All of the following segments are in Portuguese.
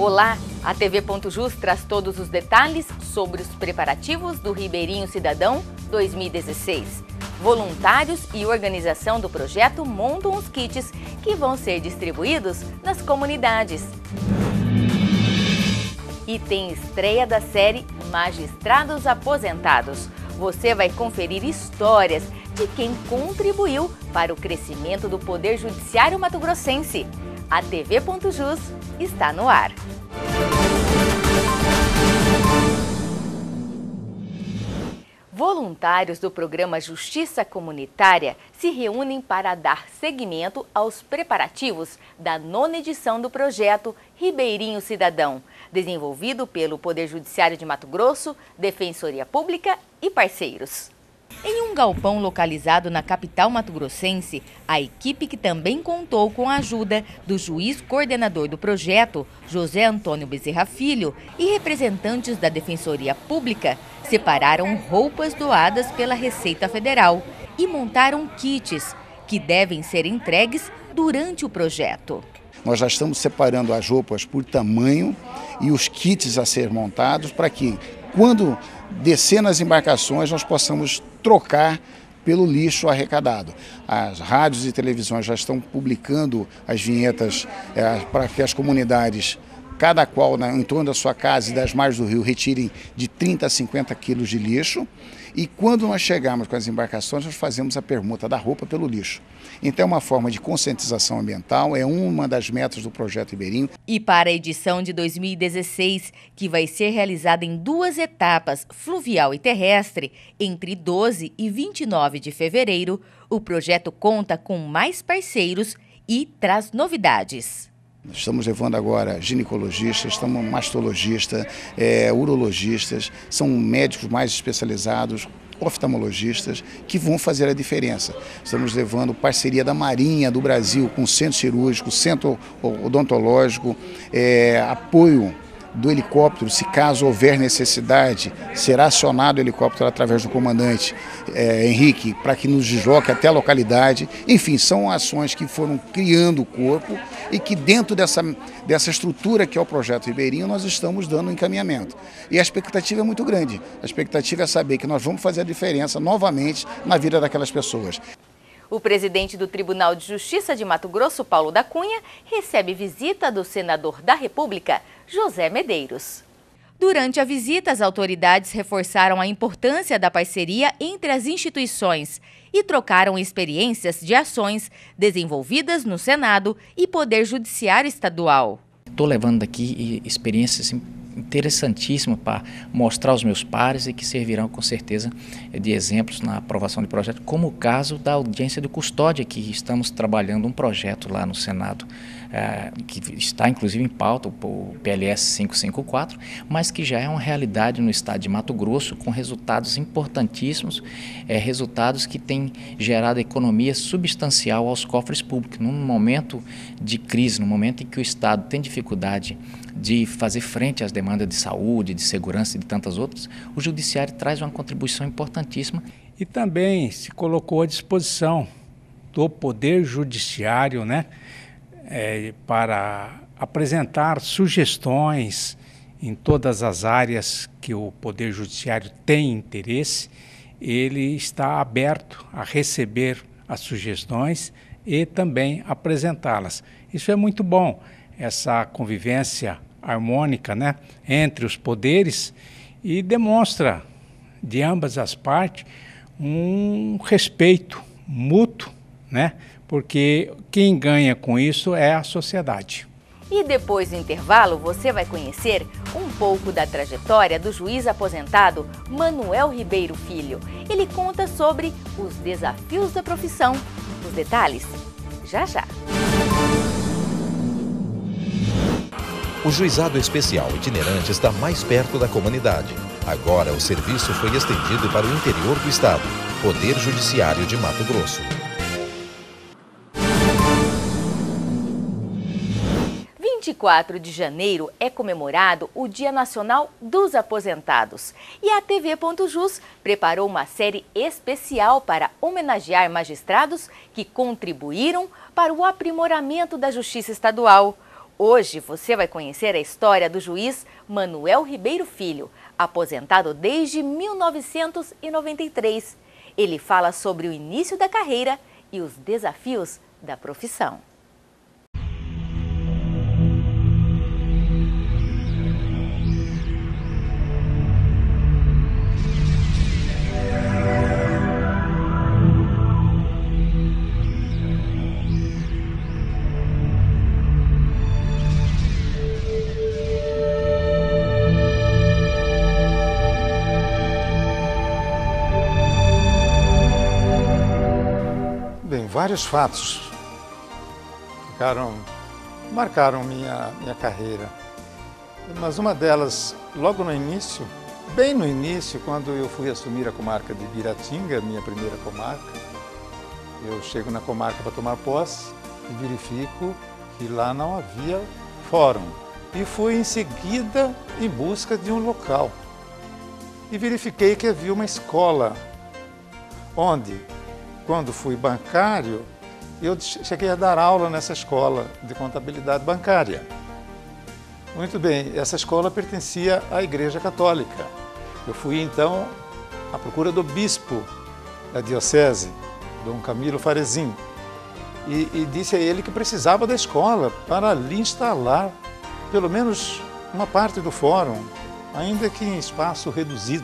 Olá, a TV.jus traz todos os detalhes sobre os preparativos do Ribeirinho Cidadão 2016. Voluntários e organização do projeto montam os kits que vão ser distribuídos nas comunidades. E tem estreia da série Magistrados Aposentados. Você vai conferir histórias de quem contribuiu para o crescimento do Poder Judiciário mato-grossense. A TV.jus está no ar. Voluntários do programa Justiça Comunitária se reúnem para dar seguimento aos preparativos da 9ª edição do projeto Ribeirinho Cidadão, desenvolvido pelo Poder Judiciário de Mato Grosso, Defensoria Pública e parceiros. Em um galpão localizado na capital mato-grossense, a equipe, que também contou com a ajuda do juiz coordenador do projeto, José Antônio Bezerra Filho, e representantes da Defensoria Pública, separaram roupas doadas pela Receita Federal e montaram kits que devem ser entregues durante o projeto. Nós já estamos separando as roupas por tamanho e os kits a ser montados para que, quando descer nas embarcações, nós possamos trocar pelo lixo arrecadado. As rádios e televisões já estão publicando as vinhetas para que as comunidades, cada qual em torno da sua casa e das margens do rio, retirem de 30 a 50 quilos de lixo. E quando nós chegarmos com as embarcações, nós fazemos a permuta da roupa pelo lixo. Então é uma forma de conscientização ambiental, é uma das metas do projeto Ribeirinho. E para a edição de 2016, que vai ser realizada em 2 etapas, fluvial e terrestre, entre 12 e 29 de fevereiro, o projeto conta com mais parceiros e traz novidades. Estamos levando agora ginecologistas, estamos mastologistas, urologistas, são médicos mais especializados, oftalmologistas, que vão fazer a diferença. Estamos levando parceria da Marinha do Brasil com centro cirúrgico, centro odontológico, apoio do helicóptero, se caso houver necessidade, será acionado o helicóptero através do comandante Henrique para que nos desloque até a localidade. Enfim, são ações que foram criando o corpo e que dentro dessa estrutura que é o projeto Ribeirinho nós estamos dando um encaminhamento. E a expectativa é muito grande, a expectativa é saber que nós vamos fazer a diferença novamente na vida daquelas pessoas. O presidente do Tribunal de Justiça de Mato Grosso, Paulo da Cunha, recebe visita do senador da República, José Medeiros. Durante a visita, as autoridades reforçaram a importância da parceria entre as instituições e trocaram experiências de ações desenvolvidas no Senado e Poder Judiciário Estadual. Estou levando aqui experiências interessantíssimas para mostrar aos meus pares e que servirão com certeza de exemplos na aprovação de projeto, como o caso da audiência de custódia, que estamos trabalhando um projeto lá no Senado, que está inclusive em pauta, o PLS 554, mas que já é uma realidade no estado de Mato Grosso, com resultados importantíssimos, resultados que têm gerado economia substancial aos cofres públicos. Num momento de crise, no momento em que o estado tem dificuldade de fazer frente às demandas de saúde, de segurança e de tantas outras, o judiciário traz uma contribuição importantíssima. E também se colocou à disposição do Poder Judiciário, para apresentar sugestões em todas as áreas que o Poder Judiciário tem interesse. Ele está aberto a receber as sugestões e também apresentá-las. Isso é muito bom, essa convivência harmônica, entre os poderes, e demonstra de ambas as partes um respeito mútuo, porque quem ganha com isso é a sociedade. E depois do intervalo, você vai conhecer um pouco da trajetória do juiz aposentado Manuel Ribeiro Filho. Ele conta sobre os desafios da profissão. Os detalhes, já já. O Juizado Especial Itinerante está mais perto da comunidade. Agora o serviço foi estendido para o interior do estado. Poder Judiciário de Mato Grosso. 24 de janeiro é comemorado o Dia Nacional dos Aposentados. E a TV.jus preparou uma série especial para homenagear magistrados que contribuíram para o aprimoramento da Justiça Estadual. Hoje você vai conhecer a história do juiz Manuel Ribeiro Filho, aposentado desde 1993. Ele fala sobre o início da carreira e os desafios da profissão. Bem, vários fatos marcaram minha carreira, mas uma delas, logo no início, bem no início, quando eu fui assumir a comarca de Ibiratinga, minha primeira comarca, eu chego na comarca para tomar posse e verifico que lá não havia fórum. E fui em seguida em busca de um local. E verifiquei que havia uma escola, onde, quando fui bancário, eu cheguei a dar aula nessa escola de contabilidade bancária. Muito bem, essa escola pertencia à Igreja Católica. Eu fui então à procura do bispo da diocese, Dom Camilo Farezin, e disse a ele que precisava da escola para ali instalar pelo menos uma parte do fórum, ainda que em espaço reduzido.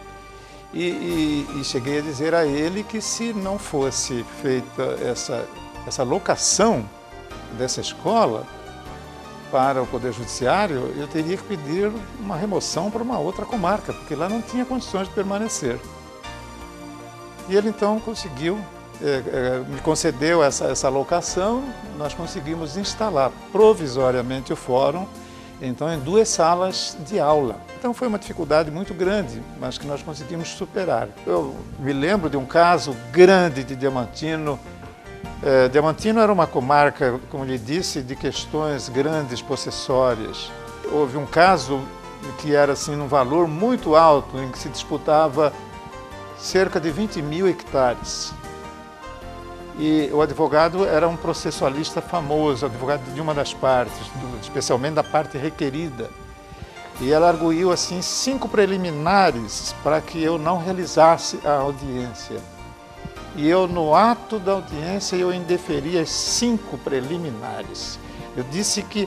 E cheguei a dizer a ele que se não fosse feita essa locação dessa escola para o Poder Judiciário, eu teria que pedir uma remoção para uma outra comarca, porque lá não tinha condições de permanecer. E ele então conseguiu, me concedeu essa locação, nós conseguimos instalar provisoriamente o fórum, então em 2 salas de aula. Então foi uma dificuldade muito grande, mas que nós conseguimos superar. Eu me lembro de um caso grande de Diamantino. Diamantino era uma comarca, como lhe disse, de questões grandes possessórias. Houve um caso que era assim, num valor muito alto, em que se disputava cerca de 20.000 hectares. E o advogado era um processualista famoso, advogado de uma das partes, especialmente da parte requerida. E ela arguiu assim 5 preliminares para que eu não realizasse a audiência. E eu, no ato da audiência, eu indeferi as 5 preliminares. Eu disse que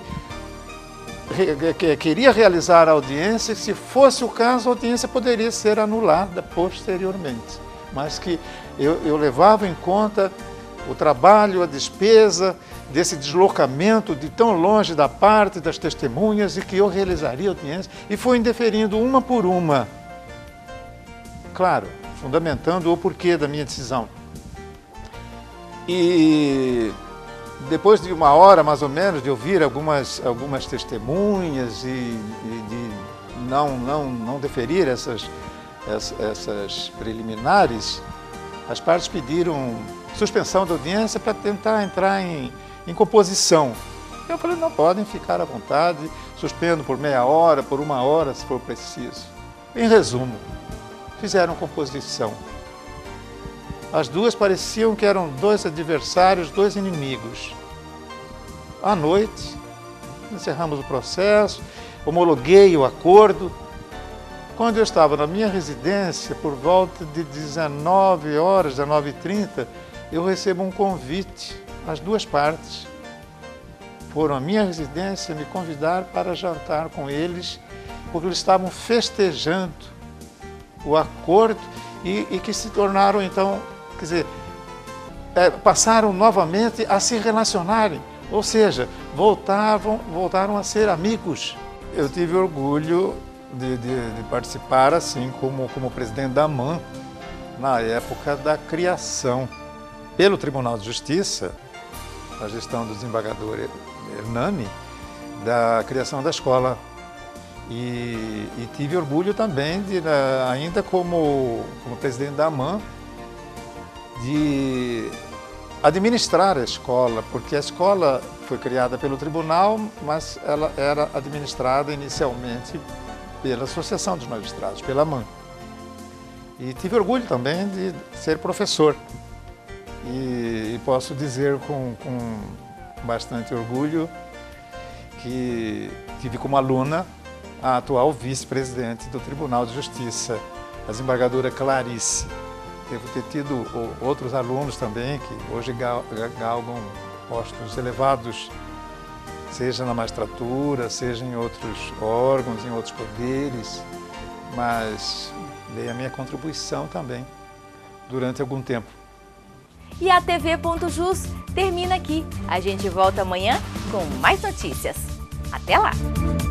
queria realizar a audiência, e se fosse o caso, a audiência poderia ser anulada posteriormente. Mas que eu levava em conta o trabalho, a despesa desse deslocamento de tão longe da parte das testemunhas, e que eu realizaria a audiência, e fui indeferindo uma por uma. Claro, fundamentando o porquê da minha decisão. E depois de 1 hora, mais ou menos, de ouvir algumas testemunhas e de não deferir essas preliminares, as partes pediram suspensão da audiência para tentar entrar em composição. Eu falei, não, podem ficar à vontade, suspendo por meia hora, por 1 hora, se for preciso. Em resumo, fizeram composição. As duas pareciam que eram 2 adversários, 2 inimigos. À noite, encerramos o processo, homologuei o acordo. Quando eu estava na minha residência, por volta de 19 horas, 19h30, eu recebo um convite, as 2 partes foram à minha residência me convidar para jantar com eles, porque eles estavam festejando o acordo e que se tornaram então, quer dizer, passaram novamente a se relacionarem, ou seja, voltaram a ser amigos. Eu tive orgulho de participar assim como presidente da AMAN na época da criação pelo Tribunal de Justiça, a gestão do desembargador Hernani, da criação da escola. E tive orgulho também, ainda como presidente da AMAN, de administrar a escola, porque a escola foi criada pelo tribunal, mas ela era administrada inicialmente pela Associação dos Magistrados, pela AMAN. E tive orgulho também de ser professor. E posso dizer com bastante orgulho que tive como aluna a atual vice-presidente do Tribunal de Justiça, a desembargadora Clarice. Devo ter tido outros alunos também que hoje galgam postos elevados, seja na magistratura, seja em outros órgãos, em outros poderes, mas dei a minha contribuição também durante algum tempo. E a TV.jus termina aqui. A gente volta amanhã com mais notícias. Até lá!